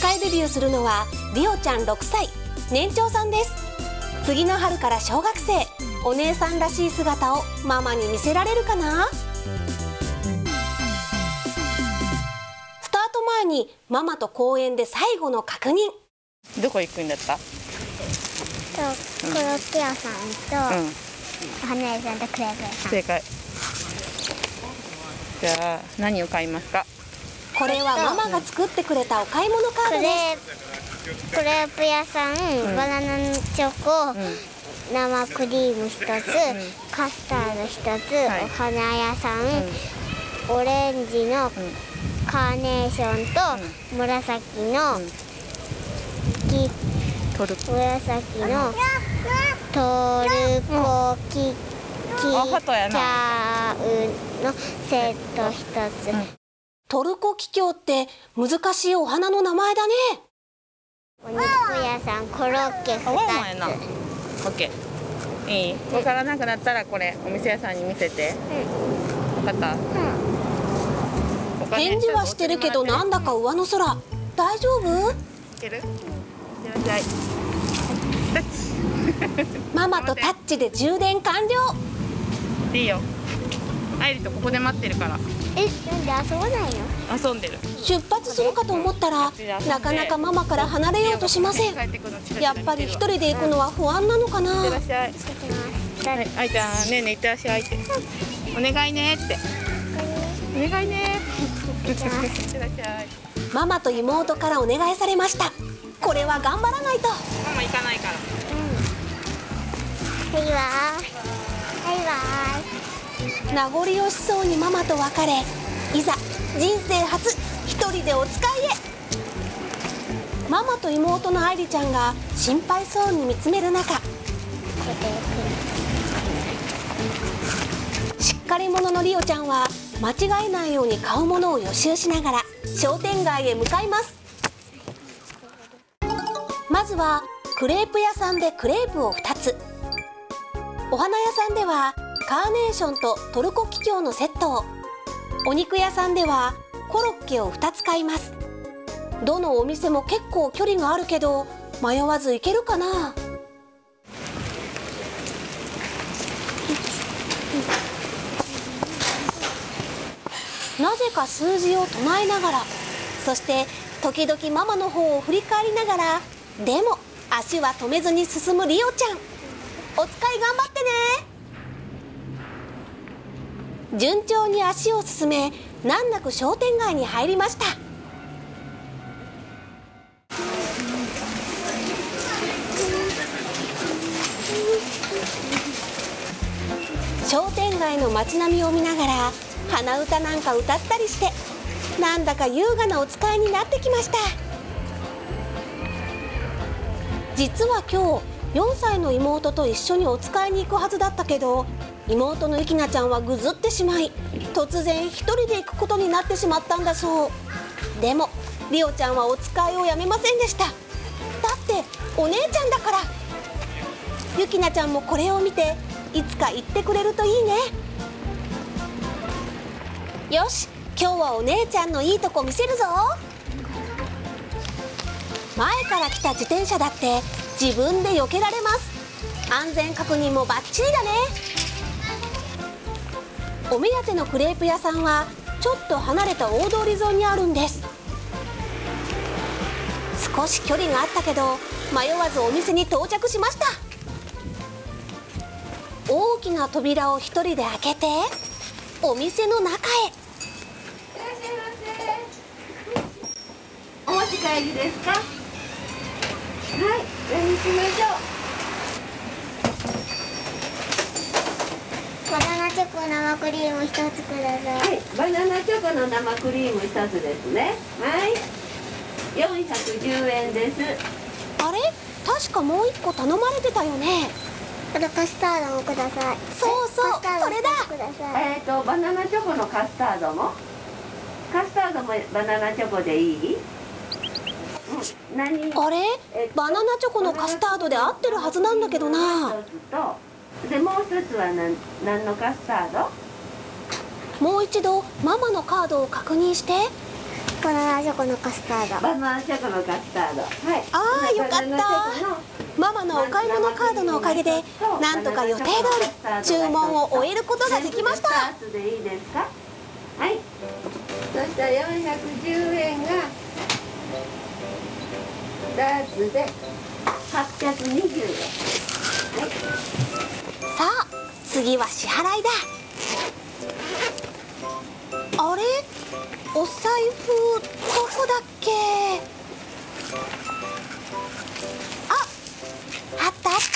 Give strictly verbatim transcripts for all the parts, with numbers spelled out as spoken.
回デビューするのはリオちゃんろくさい、年長さんです。次の春から小学生、お姉さんらしい姿をママに見せられるかな。スタート前にママと公園で最後の確認。 どこ行くんだった？ とコロッケ屋さんと、うん、お花屋さんとクレープ屋さん。 正解。じゃあ何を買いますか？ これはママが作ってくれたお買い物カードです。 クレープ屋さん、うん、バナナチョコ、うん、生クリームひとつ、うん、カスタードひとつ、はい、お花屋さん、うん、オレンジのカーネーションと、うん、紫の、うん、き紫のトルコキキャウのセットひとつ。うん、 トルコキキョウって難しいお花の名前だね。 お肉屋さんコロッケふたつ。オッケー。いい？わからなくなったらこれお店屋さんに見せて。うん。わかった？ うん。返事はしてるけどなんだか上の空。大丈夫？ いける？いってらっしゃい。タッチ。 ママとタッチで充電完了。 いいよ。アイリとここで待ってるから。 え、なんで遊ばないの？ 遊んでる。 出発するかと思ったら、なかなかママから離れようとしません。やっぱり一人で行くのは不安なのかな。 いってらっしゃい。はい、あいちゃん、ねえねえ、いってらっしゃいって。お願いねって。お願いね。いってらっしゃい。 ママと妹からお願いされました。これは頑張らないと。 ママ行かないから。 うん。バイバイ。バイバイ。 名残惜しそうにママと別れ、いざ人生初一人でお使いへ。ママと妹の愛梨ちゃんが心配そうに見つめる中、しっかり者のリオちゃんは間違えないように買うものを予習しながら商店街へ向かいます。まずはクレープ屋さんでクレープをふたつ、お花屋さんではカーネーションとトルコキキョウのセットを、お肉屋さんではコロッケをふたつ買います。どのお店も結構距離があるけど迷わず行けるかな。なぜか数字を唱えながら、そして時々ママの方を振り返りながら、でも足は止めずに進むリオちゃん。お使い頑張ってね。順調に足を進め、難なく商店街に入りました。商店街の街並みを見ながら鼻歌なんか歌ったりして、なんだか優雅なお使いになってきました。実は今日よんさいの妹と一緒にお使いに行くはずだったけど、妹のゆきなちゃんはぐずってしまい、突然一人で行くことになってしまったんだそう。でもリオちゃんはお使いをやめませんでした。だってお姉ちゃんだから。ゆきなちゃんもこれを見ていつか言ってくれるといいね。よし、今日はお姉ちゃんのいいとこ見せるぞ。前から来た自転車だって自分で避けられます。安全確認もバッチリだね。お目当てのクレープ屋さんはちょっと離れた大通り沿いにあるんです。少し距離があったけど迷わずお店に到着しました。大きな扉を一人で開けてお店の中へ。 お持ち帰りですか？はい、何にしましょう。 バナナチョコ生クリーム一つください。 はい、バナナチョコの生クリーム一つですね。はい、よんひゃくじゅうえんです。 あれ、確かもう一個頼まれてたよね。 これカスタードもください。 そうそう、それだ。 えっとバナナチョコのカスタードもカスタードもバナナチョコでいい？うん、何？ あれ、えっと、バナナチョコのカスタードで合ってるはずなんだけどな。 でもう一つは何、何のカスタード？ もう一度ママのカードを確認して。 カバナナチョコのカスタード。 バナナチョコのカスタード。はい。 ああ、よかった。ママのお買い物カードのおかげでなんとか予定通り注文を終えることができました。 はい。そしたらよんひゃくじゅうえんがダーツではっぴゃくにじゅうえん。はい。 さあ次は支払いだ。あれ、お財布どこだっけ。あ、あったあった。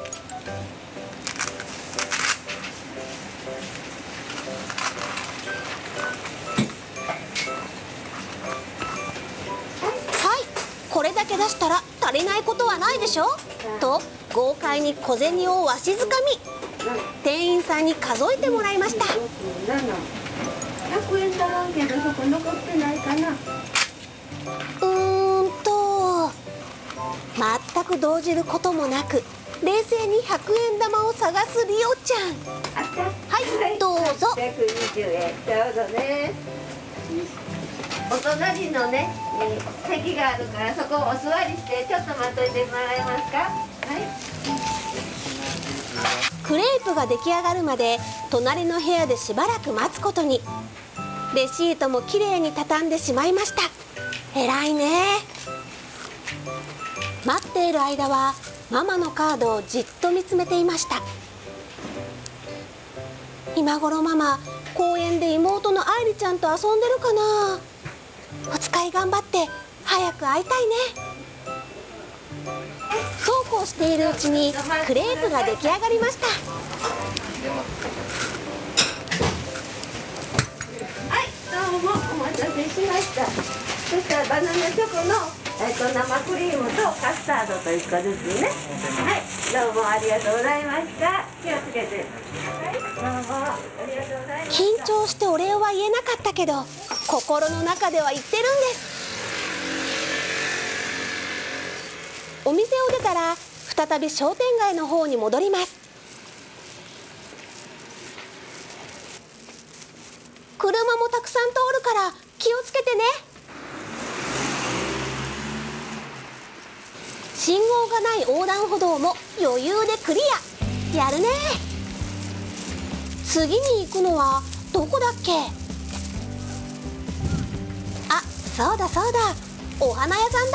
はい、これだけ出したら足りないことはないでしょと豪快に小銭をわしづかみ、店員さんに数えてもらいました。 ひゃくえん足らんけど、そこ残ってないかな。 うーんと全く動じることもなく冷静にひゃくえん玉を探すリオちゃん。はい、どうぞ。 ひゃくにじゅうえんちょうどね。お隣のねに席があるから、そこお座りしてちょっと待っといてもらえますか。はい。 クレープが出来上がるまで隣の部屋でしばらく待つことに。レシートもきれいに畳んでしまいました。偉いね。待っている間はママのカードをじっと見つめていました。今頃ママ公園で妹の愛梨ちゃんと遊んでるかな。お使い頑張って早く会いたいね。そうこうしているうちにクレープが出来上がりました。 はい、どうもお待たせしました。そしたらバナナチョコの、えっと、生クリームとカスタードといっこずつね。はい、どうもありがとうございました。気をつけて。はい、どうもありがとうございました。 緊張してお礼は言えなかったけど心の中では言ってるんです。お店を出たら再び商店街の方に戻ります。車もたくさん通るから気をつけてね。信号がない横断歩道も余裕でクリア。やるね。次に行くのはどこだっけ。あ、そうだそうだ、お花屋さんだ。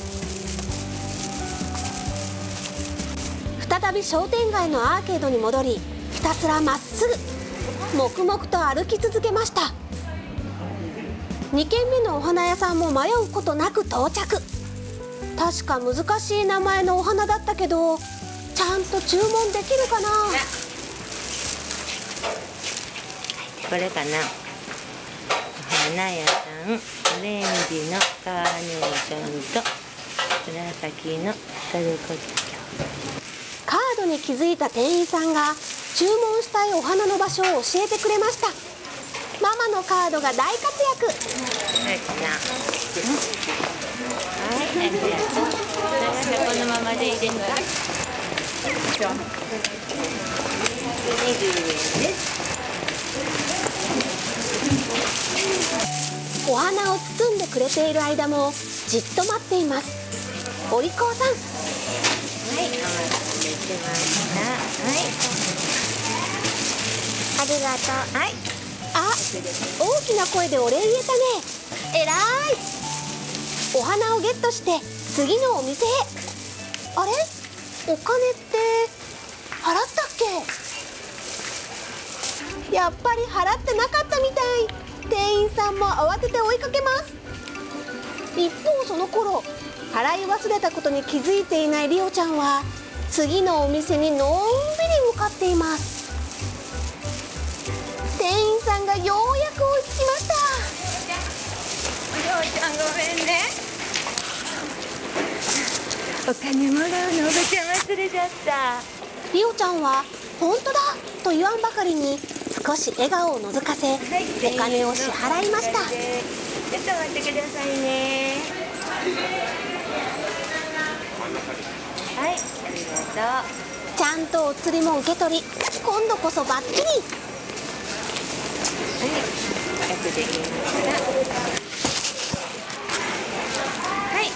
再び商店街のアーケードに戻りひたすらまっすぐ黙々と歩き続けました。にけんめのお花屋さんも迷うことなく到着。確か難しい名前のお花だったけどちゃんと注文できるかな。 これかな。お花屋さん、オレンジのカーネーションと紫のトルコギキョウ。 カードに気づいた店員さんが注文したいお花の場所を教えてくれました。ママのカードが大活躍。 はい、ありがとう。長さこのままでいいですか。ひゃくにじゅうえんです。 お花を包んでくれている間もじっと待っています。お利口さん。 はい、お待たせしました。はい。 ありがとう。 はい。 あ、大きな声でお礼言えたね。えらい。お花をゲットして次のお店へ。あれ、お金って払ったっけ。やっぱり払ってなかったみたい。店員さんも慌てて追いかけます。一方その頃払い忘れたことに気づいていないリオちゃんは次のお店にのんびり向かっています。店員さんがようやく追いつきました。 お嬢ちゃんごめんね。お金もらうのおばちゃん忘れちゃった。 リオちゃんは本当だと言わんばかりに少し笑顔を覗かせ、はい、お金を支払いました。ちょっと待ってくださいね。はい、ありがとう。 ちゃんとお釣りも受け取り、今度こそバッチリ。はい、 よくできました。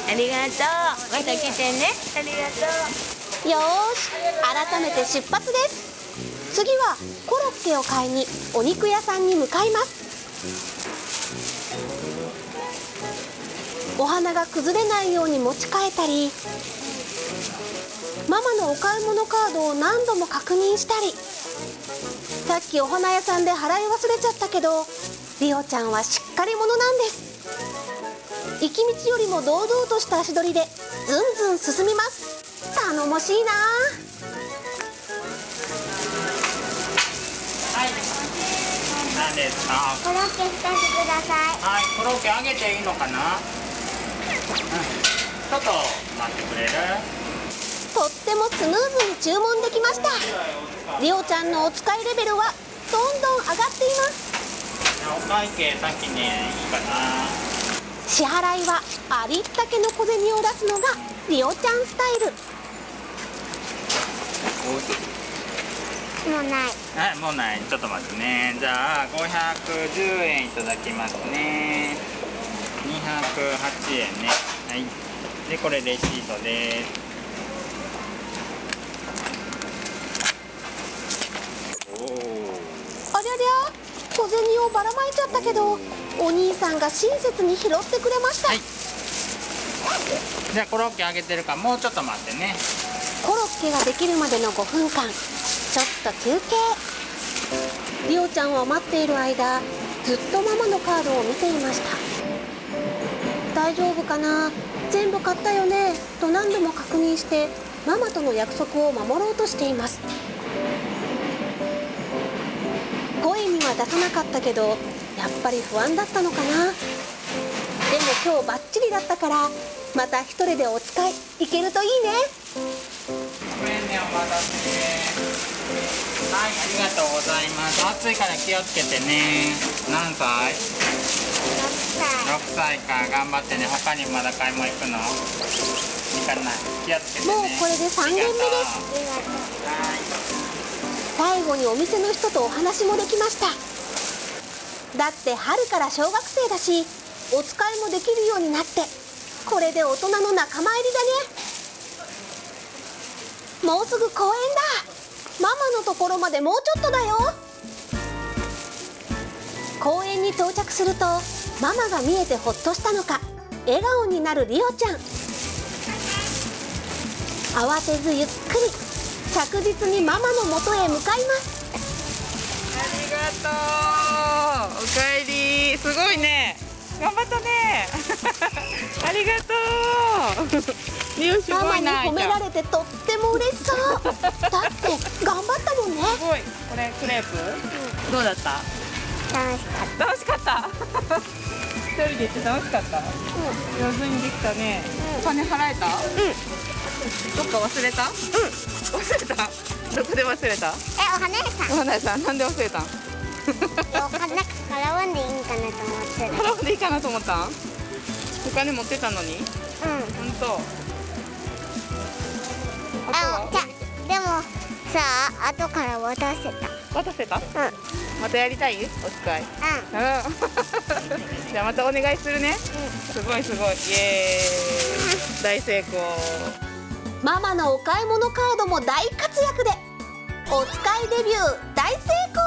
ありがとう。また来てね。ありがとう。 よーし、改めて出発です。次はコロッケを買いにお肉屋さんに向かいます。お花が崩れないように持ち替えたり、ママのお買い物カードを何度も確認したり、さっきお花屋さんで払い忘れちゃったけど、リオちゃんはしっかり者なんです。行き道よりも堂々とした足取りでずんずん進みます。頼もしいな。 はい、何ですか。 コロッケふたつください。 はい、コロッケあげていいのかな。うん、ちょっと待ってくれる。 とってもスムーズに注文できました。リオちゃんのお使いレベルはどんどん上がっています。 お会計先にいいかな。 支払いはありったけの小銭を出すのがリオちゃんスタイル。 もうない。 はい、もうない。ちょっと待ってね。じゃあごひゃくじゅうえんいただきますね。にひゃくはちえんね。はい。でこれレシートです。おお。 ありゃりゃ、小銭をばらまいちゃったけど、お兄さんが親切に拾ってくれました。 はい。じゃあコロッケあげてるからもうちょっと待ってね。 コロッケができるまでのごふんかん、ちょっと休憩。リオちゃんは待っている間、ずっとママのカードを見ていました。大丈夫かな、全部買ったよねと何度も確認してママとの約束を守ろうとしています。声には出さなかったけど、やっぱり不安だったのかな。でも今日バッチリだったから、また一人でお使い行けるといいね。 ごめんね、お待たせ。はい、ありがとうございます。暑いから気をつけてね。何歳？ろくさいか、頑張ってね。他にまだ買い物行くの？行かない。気をつけてね。 もうこれでさんげんめです。 はい。 最後にお店の人とお話もできました。だって春から小学生だし、お使いもできるようになって、これで大人の仲間入りだね。もうすぐ公園だ。ママのところまでもうちょっとだよ。公園に到着すると、ママが見えてほっとしたのか、笑顔になるリオちゃん。慌てずゆっくり着実にママの元へ向かいます。 ありがとう。おかえり。すごいね。頑張ったね。ありがとう。リオすママにごいな。 褒められてとっても嬉しそう。だって頑張ったもんね。 すごい。これクレープ？うん、どうだった？ 楽しかっ楽しかった。一人で行って楽しかった。うん、上手にできたね。うん、お金払えた？うん。どっか忘れた？うん。忘れた？どこで忘れた？ え、お花屋さん。 お花屋さん、なんで忘れたん？ お花払わんでいいんかなと思ってる。 払わんでいいかなと思ったん？お金持ってたのに？うん。本当。あとは？ あ、じゃ、でもさあ、後から渡せた。 渡せた？うん。またやりたい？お使い。うん。じゃあまたお願いするね。うん。すごいすごい。イエーイ。大成功。 ママのお買い物カードも大活躍で、お使いデビュー大成功。